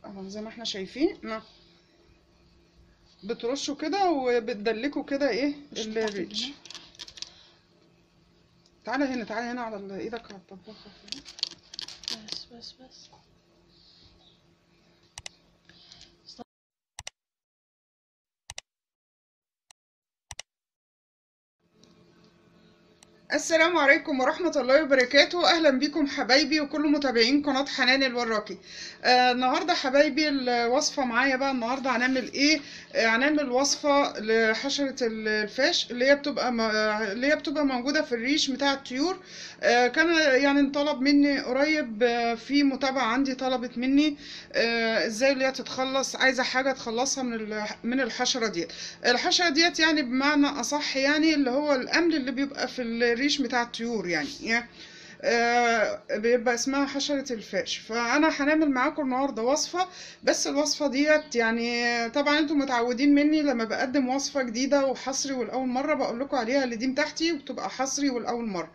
اهو زي ما احنا شايفين بترشوا كده وبتدلكوا كده ايه الريش. تعالى هنا تعالى هنا على ايدك على الطباخة. بس السلام عليكم ورحمة الله وبركاته. أهلا بكم حبايبي وكل متابعين قناة حنان الوراقي. النهاردة حبايبي الوصفة معايا بقى. النهاردة هنعمل ايه؟ هنعمل وصفة لحشرة الفاش اللي هي بتبقى موجودة في الريش بتاع الطيور. كان يعني انطلب مني قريب، في متابعة عندي طلبت مني ازاي اللي هي تتخلص، عايزة حاجة تخلصها من الحشرة ديت. الحشرة ديت يعني بمعنى أصح يعني اللي هو الأمل اللي بيبقى في الريش بتاع الطيور يعني بيبقى اسمها حشرة الفاش. فأنا هنعمل معاكم النهاردة وصفة، بس الوصفة ديت يعني طبعا انتم متعودين مني لما بقدم وصفة جديدة وحصري والأول مرة بقول لكم عليها اللي دي متاحتي وبتبقى حصري والأول مرة.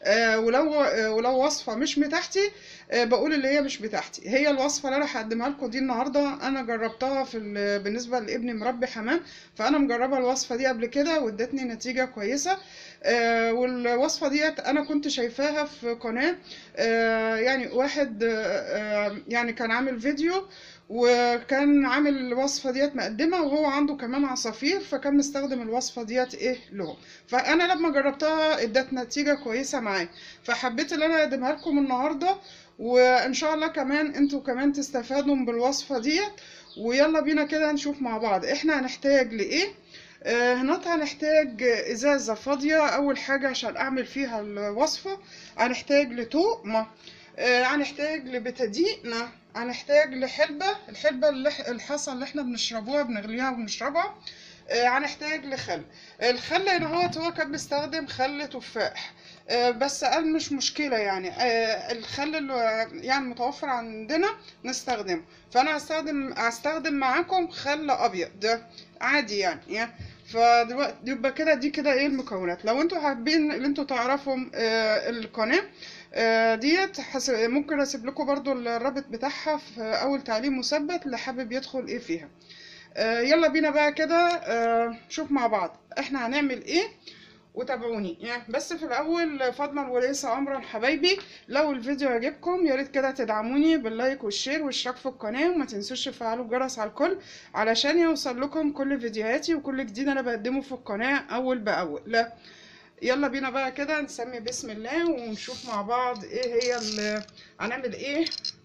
ولو وصفة مش بتاعتي بقول اللي هي مش بتاعتي. هي الوصفة اللي انا هقدمها لكم دي النهاردة انا جربتها بالنسبة لابني مربي حمام، فانا مجربة الوصفة دي قبل كده وادتني نتيجة كويسة. والوصفة ديت انا كنت شايفاها في قناة، يعني واحد يعني كان عامل فيديو وكان عامل الوصفة ديت مقدمة، وهو عنده كمان عصافير فكان مستخدم الوصفة ديت ايه لهم. فانا لما جربتها ادت نتيجة كويسة معايا، فحبيت ان انا اقدمها لكم النهاردة، وان شاء الله كمان انتوا كمان تستفادوا بالوصفة ديت. ويلا بينا كده نشوف مع بعض احنا هنحتاج لايه. هنا هنحتاج ازازة فاضية اول حاجة عشان اعمل فيها الوصفة. هنحتاج لتوم، هنحتاج لبتادين، هنحتاج الحلبة الحصى اللي احنا بنشربوها بنغليها وبنشربها. هنحتاج لخل. الخل هنا هو كان بيستخدم خل تفاح، بس قال مش مشكلة يعني، الخل اللي يعني متوفر عندنا نستخدمه. فأنا هستخدم معاكم خل أبيض ده عادي يعني. فدلوقتي يبقى كده دي كده ايه المكونات. لو انتوا حابين ان انتوا تعرفوا القناة ديت ممكن اسيب لكم برضو الرابط بتاعها في اول تعليق مثبت اللي حابب يدخل ايه فيها. يلا بينا بقى كده نشوف مع بعض احنا هنعمل ايه وتابعوني يعني. بس في الاول فضلا وليس امرا حبايبي، لو الفيديو عجبكم يا ريت كده تدعموني باللايك والشير والاشتراك في القناه، وما تنسوش تفعلوا الجرس على الكل علشان يوصل لكم كل فيديوهاتي وكل جديد انا بقدمه في القناه اول باول. لا يلا بينا بقى كده نسمي بسم الله ونشوف مع بعض ايه هي هنعمل ايه.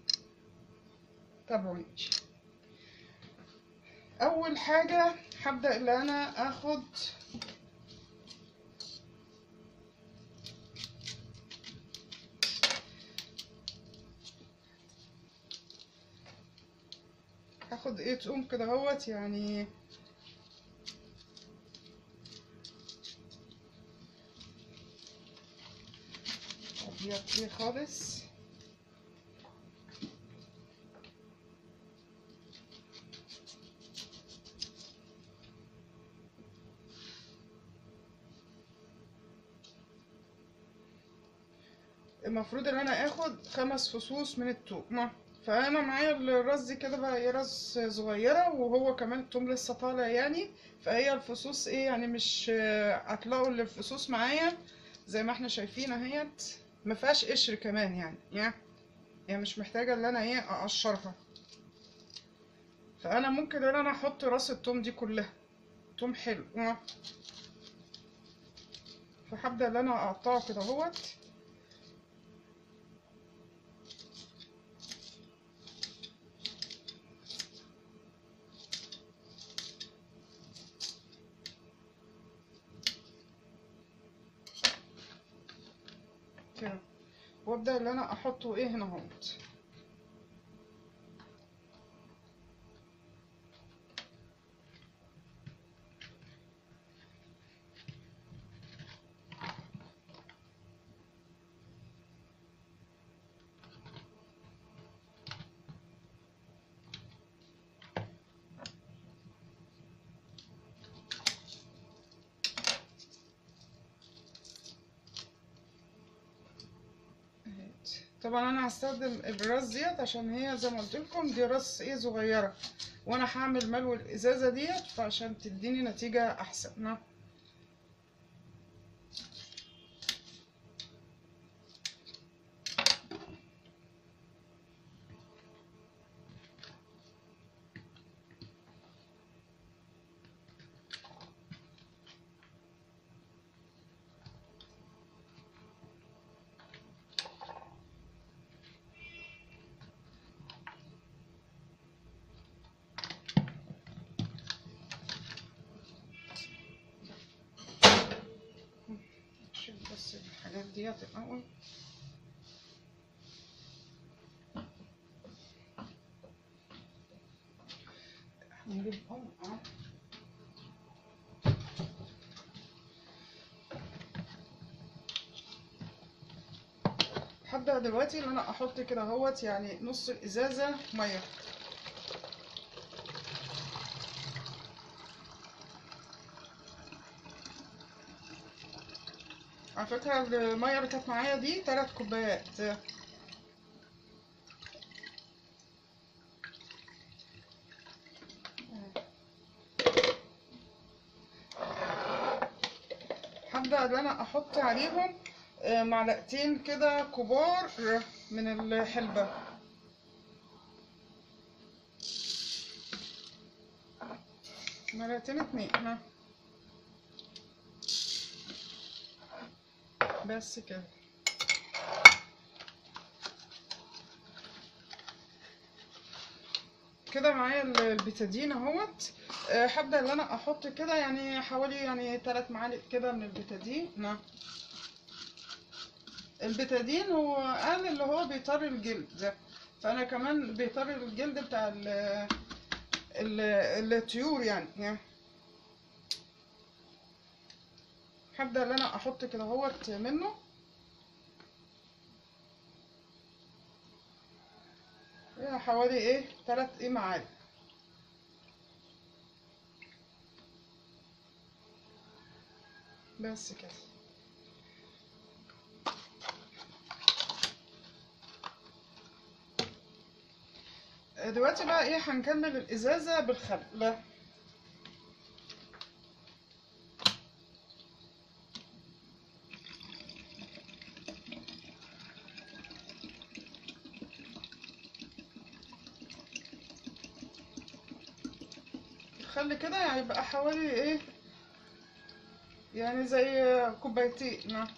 تابعوني. اول حاجه هبدا ان انا اخد ايه تقوم كده اهوت يعني ابيض فيه خالص. المفروض ان انا اخد 5 فصوص من التوم، فانا معايا الراس دي كده بقى هي راس صغيره، وهو كمان التوم لسه طالع يعني. فهي الفصوص ايه يعني مش هتلاقوا الفصوص معايا زي ما احنا شايفين اهيت، ما فيهاش قشر كمان يعني مش محتاجه ان انا ايه اقشرها. فانا ممكن ان انا احط راس التوم دي كلها توم حلو، فهبدا ان انا اقطعه كده اهوت. كده وابدا ان انا احطه ايه هنا اهوت. طبعا انا هستخدم الراس ديت عشان هي زي ما قلت لكم دي راس ايه صغيره، وانا هعمل ملو الازازه ديت فعشان تديني نتيجه احسن. نشيل بس الحاجات ديت الاول. نجيب هبدأ دلوقتي ان انا احط كده اهوت يعني نص الازازه ميه. على فكره الميه اللي كانت معايا دي 3 كوبايات. هبدأ ان انا احط عليهم معلقتين كده كبار من الحلبة. معلقتين 2 بس كده. كده معايا البيتادين اهوت. هبدأ ان انا احط كده يعني حوالي يعني 3 معالق كده من البيتادين. البيتادين هو قال اللي هو بيطري الجلد، فانا كمان بيطري الجلد بتاع الطيور يعني. هبدأ ان انا احط كده اهوت منه حوالي 3 معالق بس كده. دلوقتي بقى هنكمل الازازه بالخل. الخل كده هيبقى حوالي يعني زي كوبايتين.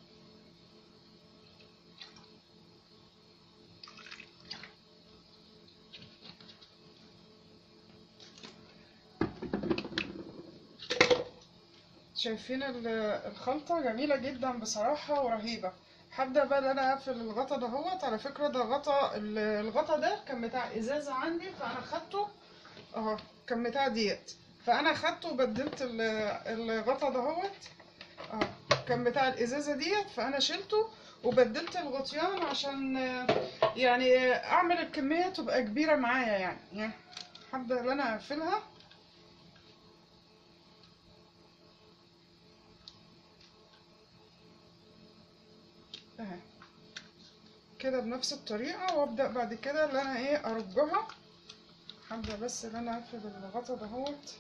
شايفين الخلطة جميلة جدا بصراحة ورهيبة. هبدأ بقى ان انا اقفل الغطا دهوت. على فكرة ده الغطا ده كان بتاع ازازة عندي فانا خدته اهو، كان بتاع ديت فانا خدته وبدلت الغطا دهوت اهو، كان بتاع الازازة ديت فانا شلته وبدلت الغطيان عشان يعني اعمل الكمية تبقى كبيرة معايا يعني. هبدأ ان انا اقفلها اهي كده بنفس الطريقة، وابدأ بعد كده ان انا ارجها. هبدأ بس ان انا اقفل الغطا دهوت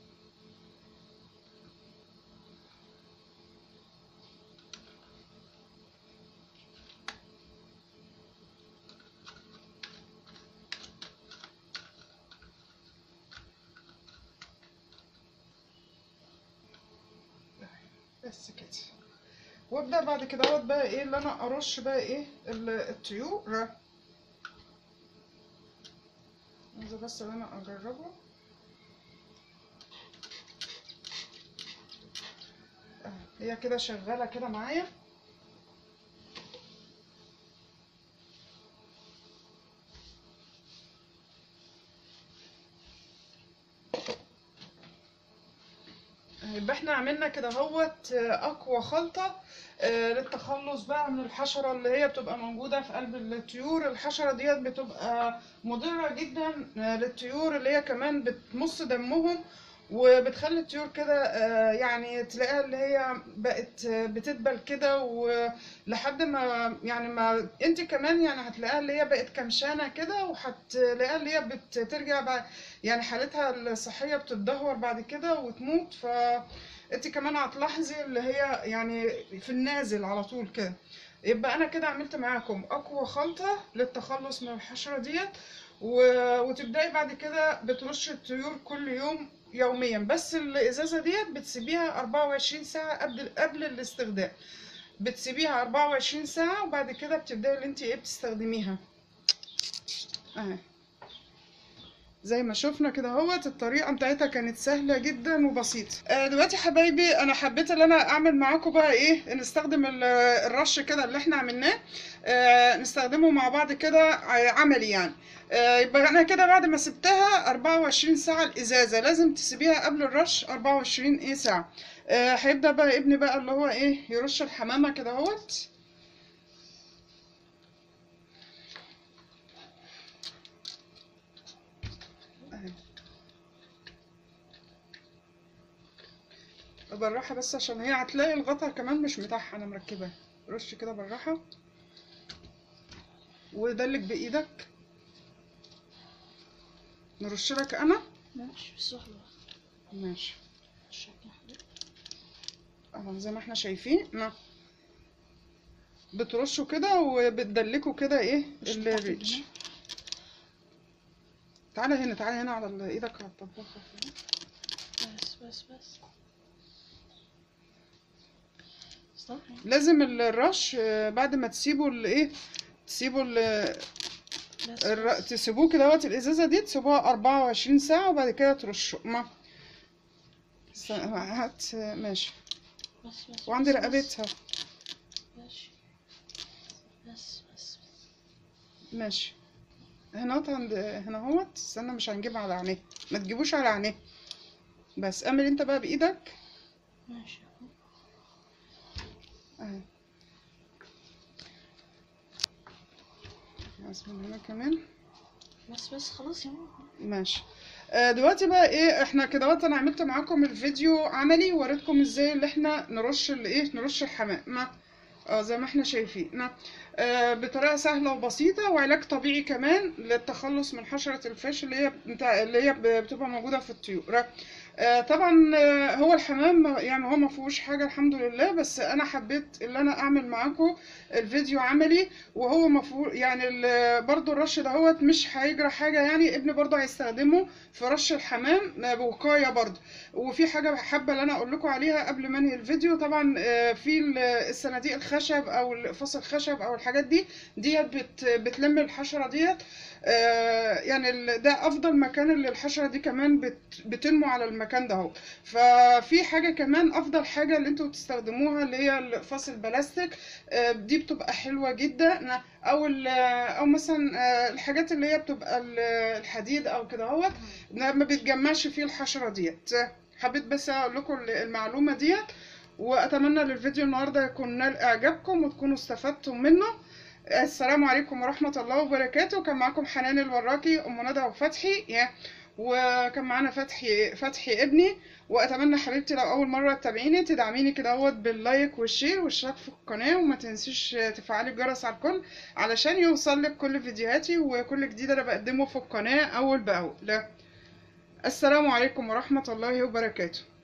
بس كده. وابدأ بعد كده بقى اللي انا ارش بقى الطيور. عايزة بس ان انا اجربه هي كده شغالة كده معايا. يبقى احنا عملنا كده اهوت اقوى خلطة للتخلص بقى من الحشرة اللي هي بتبقى موجودة في قلب الطيور. الحشرة ديت بتبقى مضرة جدا للطيور، اللي هي كمان بتمص دمهم وبتخلي الطيور كده يعني تلاقيها اللي هي بقت بتدبل كده، ولحد ما يعني ما انت كمان يعني هتلاقيها اللي هي بقت كمشانة كده، وهتلاقيها اللي هي بترجع بقى يعني حالتها الصحية بتتدهور بعد كده وتموت. فانت كمان هتلاحظي اللي هي يعني في النازل على طول كده. يبقى انا كده عملت معاكم اقوى خلطة للتخلص من الحشرة ديت. وتبدأي بعد كده بترشي الطيور كل يوم يوميا، بس الازازة ديت بتسيبيها 24 ساعة قبل الاستخدام. بتسيبيها 24 ساعة وبعد كده بتبدأي اللي انت ايه بتستخدميها اهي. زي ما شفنا كده اهوت، الطريقه بتاعتها كانت سهله جدا وبسيطه. دلوقتي حبايبي انا حبيت ان انا اعمل معاكم بقى ايه، نستخدم الرش كده اللي احنا عملناه، نستخدمه مع بعض كده عملي يعني. يبقى انا كده بعد ما سبتها 24 ساعه، الازازه لازم تسيبيها قبل الرش 24 ايه ساعه. هيبدا بقى ابني بقى اللي هو ايه يرش الحمامه كده اهوت اهي. بالراحة بس عشان هي هتلاقي الغطا كمان مش متاحة، انا مركباه. رش كده بالراحة ودلك بايدك. نرش لك انا. ماشي بس واحدة ماشي واحدة. اهو زي ما احنا شايفين بترشوا كده وبتدلكوا كده ايه مش تحت الريتش. الجناح. تعالى هنا تعالى هنا على ايدك على الطباخة. بس صح. لازم الرش بعد ما تسيبوا الايه، تسيبوا تسيبوه كده وقت الازازة دي تسيبوها 24 ساعة وبعد كده ترشوا هات ماشي. وعندي رقبتها. ماشي بس ماشي. هنا عند هنا اهوت. استنى مش هنجيب على عينيه، ما تجيبوش على عينيه. بس اعمل انت بقى بايدك ماشي اهي. بس من هنا كمان. بس خلاص يا ماما. ماشي. دلوقتي بقى ايه احنا كده وقت انا عملت معاكم الفيديو عملي ووريتكم ازاي اللي احنا نرش الايه نرش الحمام زي ما احنا شايفين بطريقه سهله وبسيطه وعلاج طبيعي كمان للتخلص من حشره الفاش اللي هي بتبقى موجوده في الطيور. طبعا هو الحمام يعني هو ما فيهوش حاجه الحمد لله، بس انا حبيت ان انا اعمل معاكم الفيديو عملي. وهو مفهوم يعني برضو الرش دهوت مش هيجرى حاجه، يعني ابني برضو هيستخدمه في رش الحمام بوقايه برضو. وفي حاجه حابه ان انا اقول لكم عليها قبل ما انهي الفيديو. طبعا في الصناديق الخشب او الاقفاص الخشب او الحاجات ديت بتلم الحشره ديت. يعني ده افضل مكان اللي الحشره دي كمان بتنمو على المكان ده اهو. ففي حاجه كمان افضل حاجه اللي انتوا تستخدموها اللي هي الاقفاص البلاستيك. دي بتبقى حلوه جدا. او مثلا الحاجات اللي هي بتبقى الحديد او كده اهوت ما بيتجمعش فيه الحشره ديت. حبيت بس اقول لكم المعلومه ديت، واتمنى للفيديو النهارده يكون نال اعجابكم وتكونوا استفدتم منه. السلام عليكم ورحمة الله وبركاته. كان معاكم حنان الوراكي أم ندى وفتحي وكان معانا فتحي ابني. وأتمنى حبيبتي لو أول مرة تتابعيني تدعميني كده اهوت باللايك والشير والاشتراك في القناة، وما تنسيش تفعلي الجرس على الكل علشان يوصلك كل فيديوهاتي وكل جديد أنا بقدمه في القناة أول بأول. السلام عليكم ورحمة الله وبركاته.